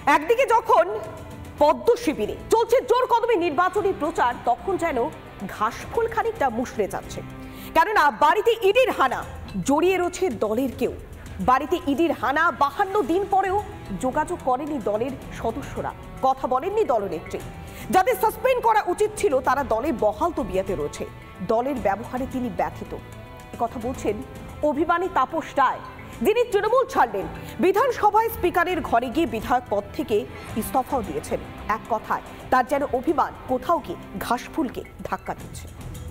একদিকে যখন পদ্ম শিবিরে চলছে জোর কদমে নির্বাচনী প্রচার, তখন যেন ঘাসফুল খানিকটা মুষড়ে যাচ্ছে। কেননা বাড়িতে ইডির হানা, জড়িয়ে রয়েছে দলের কেউ। বাড়িতে ইডির হানা, 52 দিন পরেও যোগাযোগ করেনি দলের সদস্যরা, কথা বলেননি দলনেত্রী। যাদের সাসপেন্ড করা উচিত ছিল তারা দলে বহাল তবিয়াতে রয়েছে। দলের ব্যবহারে তিনি ব্যথিত, কথা বলছেন অভিমানী তাপস রায়, যিনি তৃণমূল ছাড়লেন। বিধানসভায় স্পিকারের ঘরে গিয়ে বিধায়ক পদ থেকে ইস্তফাও দিয়েছেন। এক কথায় তার যেন অভিমান কোথাও গিয়ে ঘাসফুলকে ধাক্কা দিচ্ছে।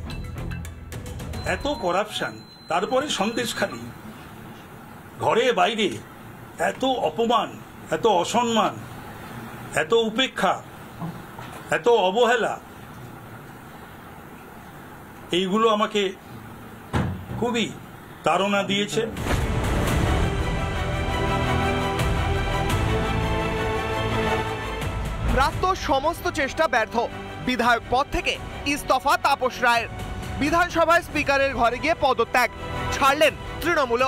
এত করাপশন, তারপরে সন্দেশখালী, ঘরে বাইরে এত অপমান, এত অসম্মান, এত উপেক্ষা, এত অবহেলা, এইগুলো আমাকে খুবই তাড়না দিয়েছে। প্রাপ্ত সমস্ত চেষ্টা ব্যর্থ, বিধায়ক পদ থেকে ইস্তফা তাপস রায়ের। বিধানসভায় স্পিকারের ঘরে গিয়ে পদত্যাগ, ছাড়লেন তৃণমূল।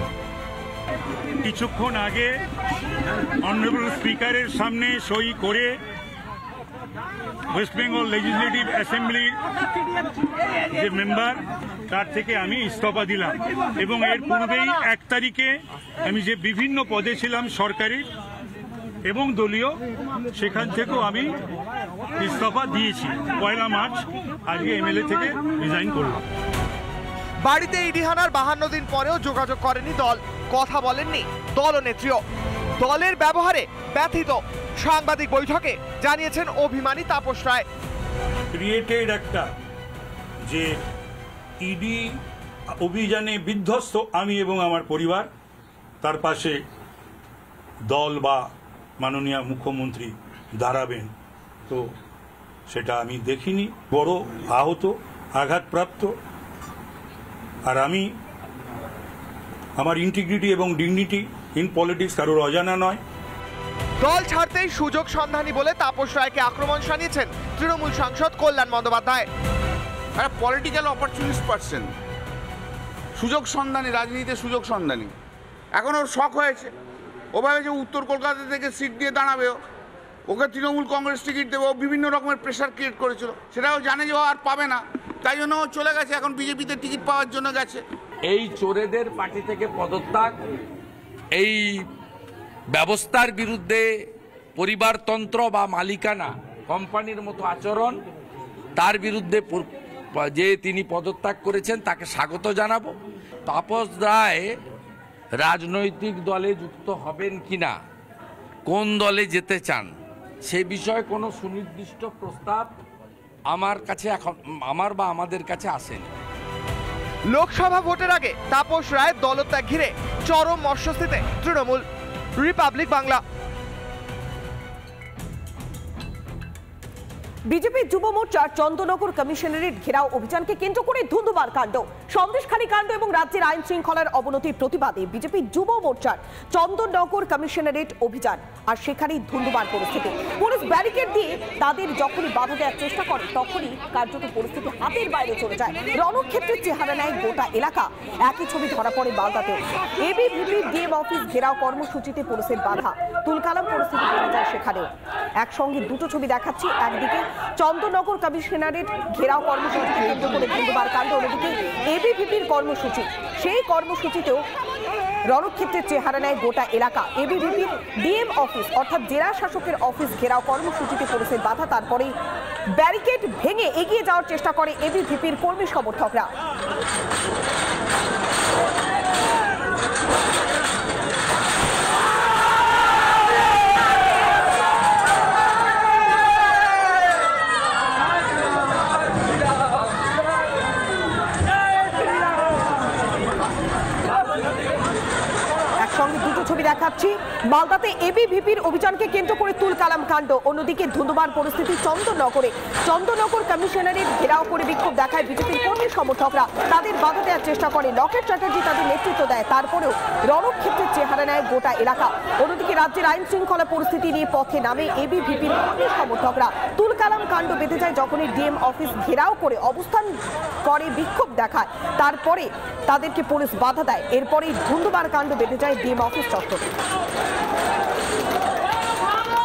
কিছুক্ষণ আগে অনারেবল স্পিকারের সামনে সই করে ওয়েস্ট বেঙ্গল লেজিসলেটিভ অ্যাসেম্বলির যে মেম্বার, তার থেকে আমি ইস্তফা দিলাম। এবং এর পূর্বেই 1 তারিখে আমি যে বিভিন্ন পদে ছিলাম সরকারি এবং দলীয়, সেখান থেকেও আমি ইস্তফা দিয়েছি। 1 মার্চ আজকে এমএলএ থেকে রিজাইন করলাম। বাড়িতে ইডি হানার 52 দিন পরেও যোগাযোগ করেনি দল, কথা বলেননি দলনেত্রীও। দলের ব্যবহারে ব্যথিত, সাংবাদিক বৈঠকে জানিয়েছেন অভিমানী তাপস রায়। ক্রিয়েটেড একটা যে ইডি অভিযানে বিধ্বস্ত আমি এবং আমার পরিবার, তার পাশে দল বা মাননীয় মুখ্যমন্ত্রী দাঁড়াবেন, তো সেটা আমি দেখিনি। বড় আহত, আঘাতপ্রাপ্ত। আর আমি আমার ইন্টিগ্রিটি এবং ডিগনিটি ইন পলিটিক্স কারোর অজানা নয়। দল ছাড়তেই সুযোগ সন্ধানী বলে তাপস রায়কে আক্রমণ শানিয়েছেন তৃণমূল সাংসদ Kalyan Bandyopadhyay. Political opportunist person, সুযোগ সন্ধানী, রাজনীতিতে সুযোগ সন্ধানী। এখন ওর শখ হয়েছে, ও ভাবে যে উত্তর কলকাতা থেকে সিট দিয়ে দাঁড়াবে, ওকে তৃণমূল কংগ্রেস টিকিট দেবে। ও বিভিন্ন রকমের প্রেশার ক্রিয়েট করেছিল, সেটাও জানে যে ও আর পাবে না, তাই জন্য ও চলে গেছে, এখন বিজেপিতে টিকিট পাওয়ার জন্য গেছে। এই চোরেদের পার্টি থেকে পদত্যাগ, এই ব্যবস্থার বিরুদ্ধে পরিবারতন্ত্র বা মালিকানা কোম্পানির মতো আচরণ, তার বিরুদ্ধে যে তিনি পদত্যাগ করেছেন তাকে স্বাগত জানাবো। তাপস রায় রাজনৈতিক দলে যুক্ত হবেন কিনা, কোন দলে যেতে চান, সে বিষয়ে কোনো সুনির্দিষ্ট প্রস্তাব আমার কাছে এখন আমাদের কাছে আসেনি। লোকসভা ভোটের আগে তাপস রায় দলত্যাগ ঘিরে চরম মর্মস্থিতে তৃণমূল। রিপাবলিক বাংলা। বিজেপি যুব মোর্চার চন্দননগর কমিশনারেট ঘেরাও অভিযানকে কেন্দ্র করে ধুন্ধুমার কাণ্ড, সন্দেশখালী কাণ্ড এবং রাজ্যের আইন শৃঙ্খলার অবনতির প্রতিবাদে বিজেপি যুব মোর্চার চন্দননগর কমিশনারেট অভিযান, আর সেখানেই ধুন্ধুমার পরিস্থিতি। পুলিশ ব্যারিকেড দিয়ে তাদের যখনই বাধা দেওয়ার চেষ্টা করে, তখনই কার্যত পরিস্থিতি হাতের বাইরে চলে যায়। রণক্ষেত্রের চেহারা নেয় গোটা এলাকা। একই ছবি ধরা পড়ে মালদাতেও। এবিভিপি ডিএম অফিস ঘেরাও কর্মসূচিতে পুলিশের বাধা, তুলকালাম পরিস্থিতি বেড়ে যায় সেখানেও। একসঙ্গে দুটো ছবি দেখাচ্ছি, একদিকে চন্দননগর কমিশনারেট ঘেরাও কর্মসূচিকে কেন্দ্র করে ধুন্ধুমার কাণ্ড, অন্যদিকে এবিভিপির কর্মসূচি। সেই কর্মসূচিতেও রণক্ষেত্রের চেহারা নেয় গোটা এলাকা। এবিভিপির ডিএম অফিস অর্থাৎ জেলা শাসকের অফিস ঘেরাও কর্মসূচিতে পুলিশের বাধা, তারপরেই ব্যারিকেড ভেঙে এগিয়ে যাওয়ার চেষ্টা করে এবিভিপির কর্মী সমর্থকরা। ছবি দেখাচ্ছি, মালদাতে এবিভিপির অভিযানকে কেন্দ্র করে তুলকালাম কাণ্ড, অন্যদিকে ধুন্ধুমার পরিস্থিতি চন্দননগরে। চন্দননগর কমিশনারেট ঘেরাও করে বিক্ষোভ দেখায় বিজেপির কর্মী সমর্থকরা, তাদের বাধা দেওয়ার চেষ্টা করে। লকেট চ্যাটার্জি তাদের নেতৃত্ব দেয়, তারপরেও রণক্ষেত্রের চেহারা নেয় গোটা এলাকা। অন্যদিকে রাজ্যের আইন শৃঙ্খলা পরিস্থিতি নিয়ে পথে নামে এবিভিপির কর্মী সমর্থকরা। তুলকালাম কাণ্ড বেঁধে যায় যখনই ডিএম অফিস ঘেরাও করে অবস্থান করে বিক্ষোভ দেখায়, তারপরে তাদেরকে পুলিশ বাধা দেয়। এরপরেই ধুন্ধুমার কাণ্ড বেঁধে যায় ডিএম অফিস চত্বরে।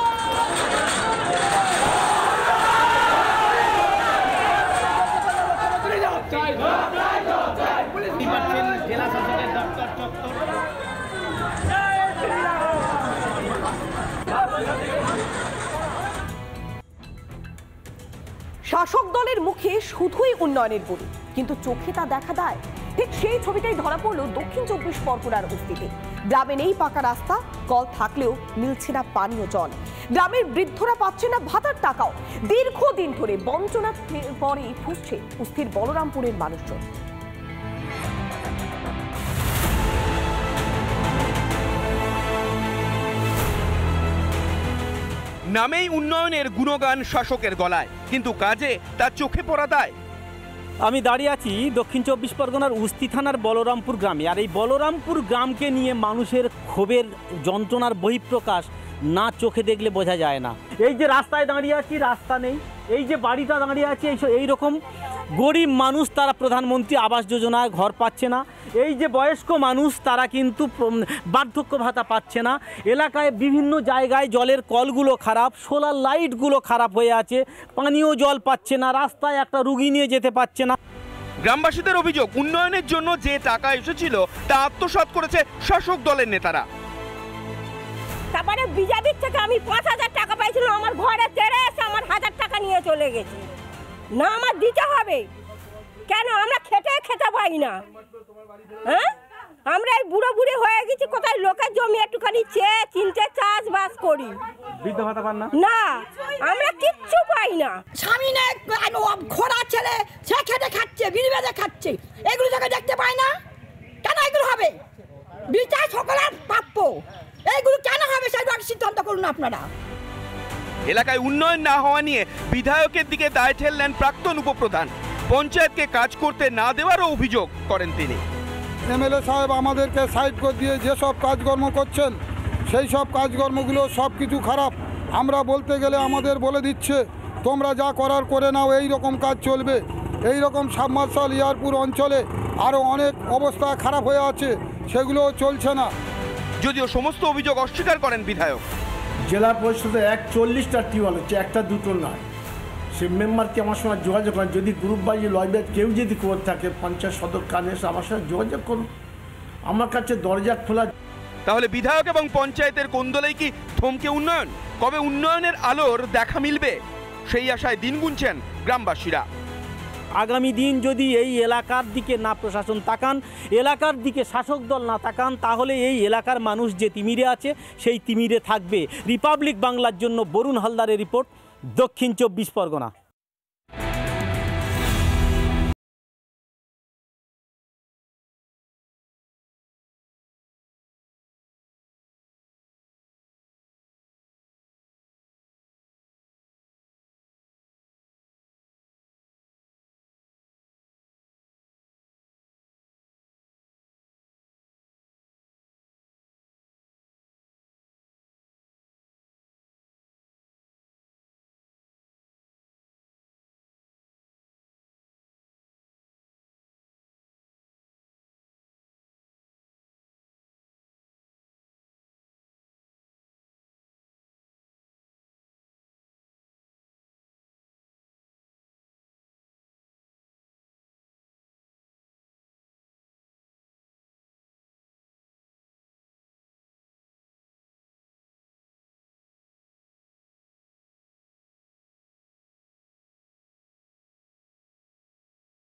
শাসক দলের মুখে শুধুই উন্নয়নের বলি, কিন্তু চোখে তা দেখা দেয়। ঠিক সেই ছবিটাই ধরা পড়ল দক্ষিণ 24 পরগনার অস্তিতে। গ্রামে নেই পাকা রাস্তা, কল থাকলেও মিলছে না পানীয় জল। গ্রামের বৃদ্ধরা পাচ্ছে না ভাতার টাকাও। দীর্ঘদিন ধরে বঞ্চনার পরে ফুসছে অস্থির বলরামপুরের মানুষজন। নামেই উন্নয়নের গুণগান শাসকের গলায়, কিন্তু কাজে তার চোখে পড়া দায়। আমি দাঁড়িয়ে আছি দক্ষিণ 24 পরগনার উস্তি থানার বলরামপুর গ্রামে। আর এই বলরামপুর গ্রামকে নিয়ে মানুষের ক্ষোভের যন্ত্রণার বহিঃপ্রকাশ না চোখে দেখলে বোঝা যায় না। এই যে রাস্তায় দাঁড়িয়ে আছি, রাস্তা নেই। এই যে বাড়িটা দাঁড়িয়ে আছে, এইরকম গরিব মানুষ, তারা প্রধানমন্ত্রী আবাস যোজনায় ঘর পাচ্ছে না। এই যে বয়স্ক মানুষ, তারা কিন্তু বার্ধক্য ভাতা পাচ্ছে না। এলাকায় বিভিন্ন জায়গায় জলের কলগুলো খারাপ, সোলার লাইটগুলো খারাপ হয়ে আছে, পানীয় জল পাচ্ছে না, রাস্তায় একটা রুগী নিয়ে যেতে পারছে না। গ্রামবাসীদের অভিযোগ, উন্নয়নের জন্য যে টাকা এসেছিল তা আত্মসাৎ করেছে শাসক দলের নেতারা। তারপরে বিজেপির থেকে আমি 5,000 টাকা পাইছিলাম, আমার ঘরে তেড়ে এসে আমার 1,000 টাকা নিয়ে চলে গেছে। না, আমার দিতে হবে কেন? আমরা খেতে পাই না। হ্যাঁ, আমরা এই বুড়ো বুড়ি হয়ে গেছি, কোথায় লোকের জমি একটুখানি চেয়ে চিনতে চাষবাস করি। বৃদ্ধ ভাতা পান না? না, আমরা কিচ্ছু পাই না। স্বামী নেই, খোড়া ছেলে, সে খেটে খাচ্ছে, বিড়ি বেঁধে খাচ্ছে, এগুলো যাকে দেখতে পায় না কেন? এগুলো হবে বিচার সকলের প্রাপ্য, এইগুলো কেন হবে সেটা সিদ্ধান্ত করুন আপনারা। এলাকায় উন্নয়ন না হওয়া নিয়ে বিধায়কের দিকে দায় ঠেললেন প্রাক্তন উপপ্রধান। পঞ্চায়েতকে কাজ করতে না দেওয়ারও অভিযোগ করেন তিনি। এমএলএ সাহেব আমাদেরকে সাইড করে দিয়ে যেসব কাজকর্ম করছেন, সেই সব কাজকর্মগুলো সব কিছু খারাপ। আমরা বলতে গেলে আমাদের বলে দিচ্ছে তোমরা যা করার করে নাও, এই রকম কাজ চলবে। এই রকম সাবমার্শাল ইয়ারপুর অঞ্চলে আরও অনেক অবস্থা খারাপ হয়ে আছে, সেগুলো চলছে না। যদিও সমস্ত অভিযোগ অস্বীকার করেন বিধায়ক। জেলা পরিষদে 41টা টিউবওয়েল হচ্ছে, একটা দুটো নয়। সে মেম্বারকে আমার সঙ্গে যোগাযোগ করেন, যদি গ্রুপ বাই লয়ব্যাট কেউ যদি করে থাকে পঞ্চায়েত সদর কানে এসে আমার সঙ্গে যোগাযোগ করুন, আমার কাছে দরজা খোলা। তাহলে বিধায়ক এবং পঞ্চায়েতের কোন্দলেই কি থমকে উন্নয়ন? কবে উন্নয়নের আলোর দেখা মিলবে, সেই আশায় দিন গুনছেন গ্রামবাসীরা। আগামী দিন যদি এই এলাকার দিকে না প্রশাসন তাকান, এলাকার দিকে শাসক দল না তাকান, তাহলে এই এলাকার মানুষ যে তিমিরে আছে সেই তিমিরে থাকবে। রিপাবলিক বাংলার জন্য বরুণ হালদারের রিপোর্ট, দক্ষিণ 24 পরগনা।